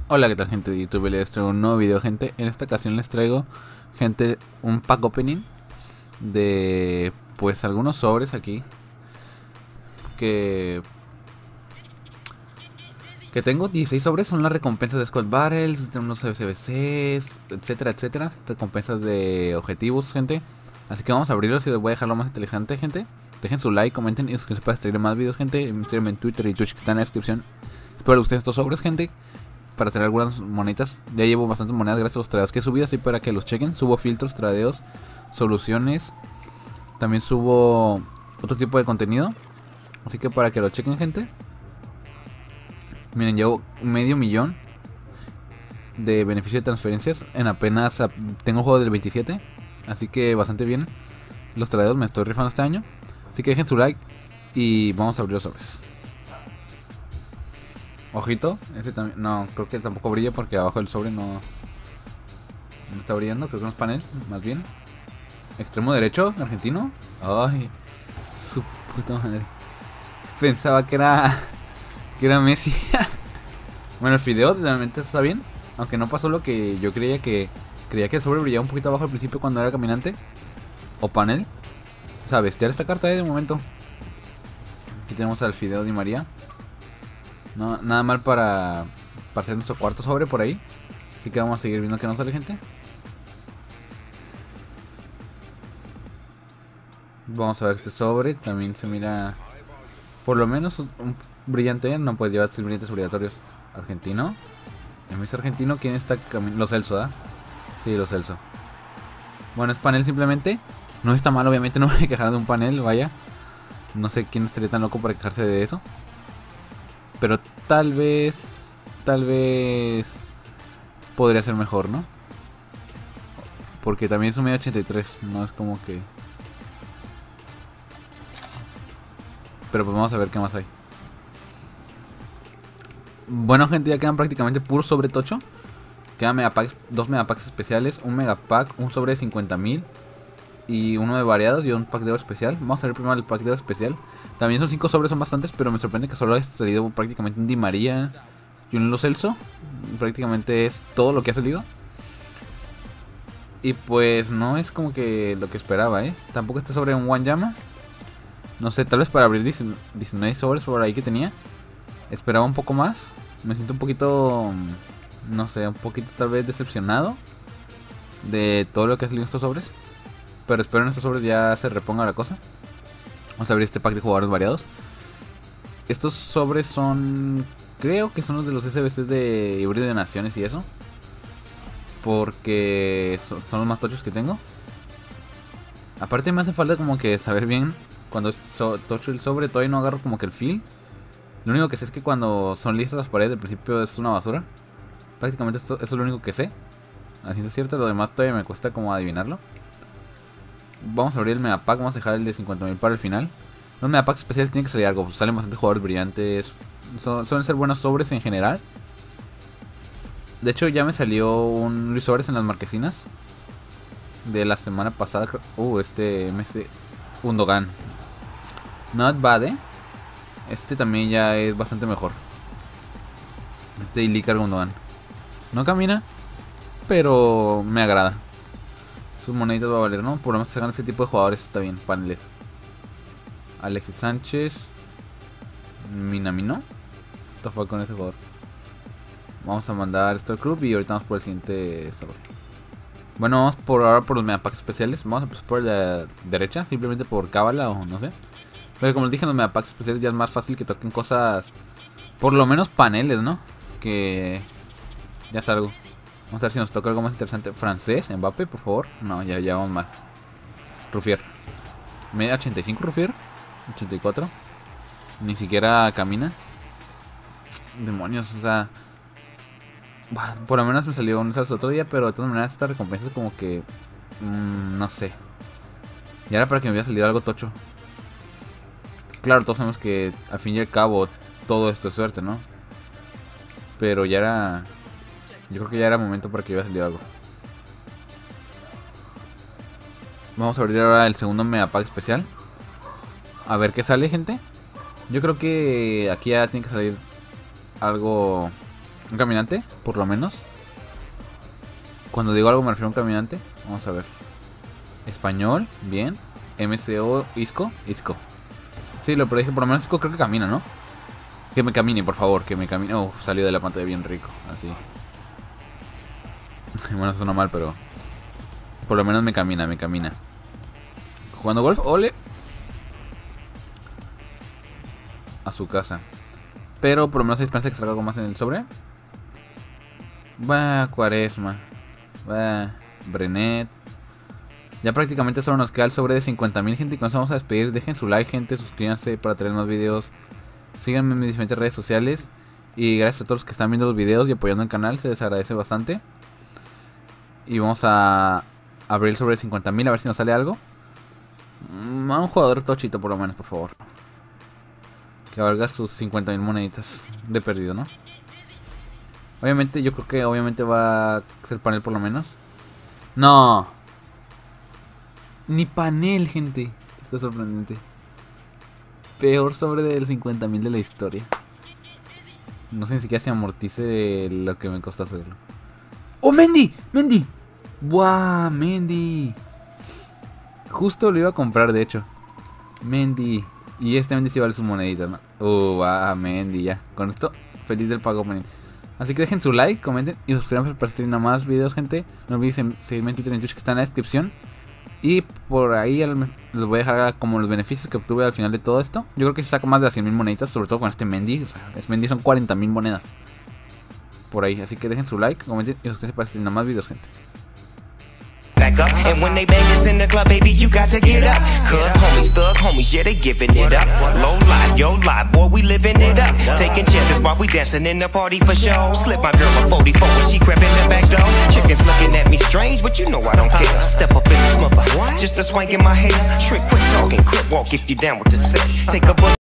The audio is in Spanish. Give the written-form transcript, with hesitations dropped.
Hola, ¿qué tal, gente de YouTube? Les traigo un nuevo video, gente. En esta ocasión les traigo, gente, un pack opening de, pues, algunos sobres aquí que tengo 16 sobres. Son las recompensas de Squad Battles, de unos CBCs, etcétera, etcétera. Recompensas de objetivos, gente. Así que vamos a abrirlos y les voy a dejar lo más inteligente, gente. Dejen su like, comenten y suscríbanse para traer más videos, gente. Síganme en Twitter y Twitch, que están en la descripción. Espero que ustedes estos sobres, gente, para tener algunas moneditas. Ya llevo bastantes monedas gracias a los tradeos que he subido, así para que los chequen. Subo filtros, tradeos, soluciones. También subo otro tipo de contenido, así que para que lo chequen, gente. Miren, llevo medio millón de beneficio de transferencias en apenas tengo el juego del 27, así que bastante bien. Los tradeos me estoy rifando este año, así que dejen su like y vamos a abrir los sobres. Ojito, ese también, no, creo que tampoco brilla porque abajo del sobre no está brillando, creo que no es panel, más bien. Extremo derecho, argentino. Ay, su puta madre. Pensaba que era Messi. Bueno, el video realmente está bien, aunque no pasó lo que yo creía que el sobre brillaba un poquito abajo al principio cuando era caminante o panel. O sea, bestial esta carta de momento. Aquí tenemos al Fideo Di María. No, nada mal para hacer nuestro cuarto sobre por ahí. Así que vamos a seguir viendo que no sale, gente. Vamos a ver este sobre. También se mira por lo menos un brillante. No puede llevar brillantes obligatorios. Argentino. En vez argentino, ¿quién está caminando? Los Celso, ¿ah? Sí, los Celso. Bueno, es panel simplemente. No está mal, obviamente no me voy a quejar de un panel, vaya. No sé quién estaría tan loco para quejarse de eso. Pero tal vez podría ser mejor, ¿no? Porque también es un medio 83, no es como que... Pero pues vamos a ver qué más hay. Bueno, gente, ya quedan prácticamente puros sobre tocho. Quedan megapacks, dos megapacks especiales, un megapack, un sobre de 50.000 y uno de variados y un pack de oro especial. Vamos a ver primero el pack de oro especial. También son 5 sobres, son bastantes, pero me sorprende que solo haya salido prácticamente un Di María y un Lo Celso. Prácticamente es todo lo que ha salido. Y pues no es como que lo que esperaba, Tampoco está sobre un Wanyama. No sé, tal vez para abrir 19 sobres por ahí que tenía, esperaba un poco más. Me siento un poquito, no sé, un poquito tal vez decepcionado de todo lo que ha salido en estos sobres. Pero espero en estos sobres ya se reponga la cosa. Vamos a abrir este pack de jugadores variados. Estos sobres son, creo que son los de los SBCs de híbrido de naciones y eso. Porque son los más tochos que tengo. Aparte me hace falta como que saber bien. Cuando tocho el sobre todavía no agarro como que el feel. Lo único que sé es que cuando son listas las paredes del principio es una basura. Prácticamente eso es lo único que sé. Así es cierto, lo demás todavía me cuesta como adivinarlo. Vamos a abrir el megapack, vamos a dejar el de 50.000 para el final. Los megapacks especiales tienen que salir algo, salen bastantes jugadores brillantes. Suelen ser buenos sobres en general. De hecho ya me salió un Luis Suárez en las marquesinas de la semana pasada. Este MS Undogan. Not bad, Este también ya es bastante mejor. Este Ilícar Gundogan. No camina, pero me agrada. Sus moneditas va a valer, ¿no? Por lo menos se ganan este tipo de jugadores, está bien, paneles. Alexis Sánchez. Minamino. Esto fue con ese jugador. Vamos a mandar esto al club y ahorita vamos por el siguiente sobre. Bueno, vamos por ahora por los megapacks especiales. Vamos a empezar por la derecha, simplemente por cábala o no sé. Pero como les dije, en los megapacks especiales ya es más fácil que toquen cosas, por lo menos paneles, ¿no? Que ya salgo. Vamos a ver si nos toca algo más interesante. Francés, Mbappé, por favor. No, ya vamos mal. Rufier. Media 85 Rufier. 84. Ni siquiera camina. Demonios, o sea... Por lo menos me salió un salto otro día, pero de todas maneras esta recompensa es como que... no sé. Y era para que me hubiera salido algo tocho. Claro, todos sabemos que al fin y al cabo todo esto es suerte, ¿no? Pero ya era... Yo creo que ya era momento para que hubiera salido algo. Vamos a abrir ahora el segundo megapack especial. A ver qué sale, gente. Yo creo que aquí ya tiene que salir algo Un caminante, por lo menos. Cuando digo algo me refiero a un caminante. Vamos a ver. Español, bien. MCO, Isco. Sí, lo pero dije, por lo menos Isco creo que camina, ¿no? Que me camine, por favor, que me camine. Uf, salió de la pantalla bien rico, así. Bueno, suena mal, pero por lo menos me camina. Jugando golf, ole. A su casa. Pero por lo menos hay esperanza de que salga algo más en el sobre. Va, Cuaresma. Va, Brenet. Ya prácticamente solo nos queda el sobre de 50,000, gente. Y con eso vamos a despedir. Dejen su like, gente. Suscríbanse para tener más videos. Síganme en mis diferentes redes sociales. Y gracias a todos los que están viendo los videos y apoyando el canal. Se les agradece bastante. Y vamos a abrir el sobre de 50,000 a ver si nos sale algo. A un jugador tochito por lo menos, por favor. Que valga sus 50,000 moneditas de perdido, ¿no? Obviamente, yo creo que obviamente va a ser panel por lo menos. ¡No! Ni panel, gente. Esto es sorprendente. Peor sobre del 50,000 de la historia. No sé ni siquiera si amortice lo que me costó hacerlo. ¡Oh, Mendy! ¡Mendy! ¡Buah, Mendy! Justo lo iba a comprar, de hecho. Mendy. Y este Mendy sí vale sus moneditas, ¿no? Mendy, ya. Con esto, feliz del pago, Mendy. Así que dejen su like, comenten y suscríbanse para streamar más videos, gente. No olviden seguirme en Twitter y en Twitch, que está en la descripción. Y por ahí les voy a dejar como los beneficios que obtuve al final de todo esto. Yo creo que se saca más de las 100,000 moneditas, sobre todo con este Mendy. O sea, este Mendy son 40,000 monedas. Por ahí, así que dejen su like, comenten y suscríbanse para streamar más videos, gente. Back up, and when they bang us in the club, baby, you got to get up. Cause homies, thug homies, yeah, they giving it up. Low lie, yo lie, boy, we living it up. Taking chances while we dancing in the party for show. Slip my girl a 44 when she crept in the back door. Chickens looking at me strange, but you know I don't care. Step up in this mother, just a swank in my hair. Trick, quick talking, crip walk if you down with the set. Take a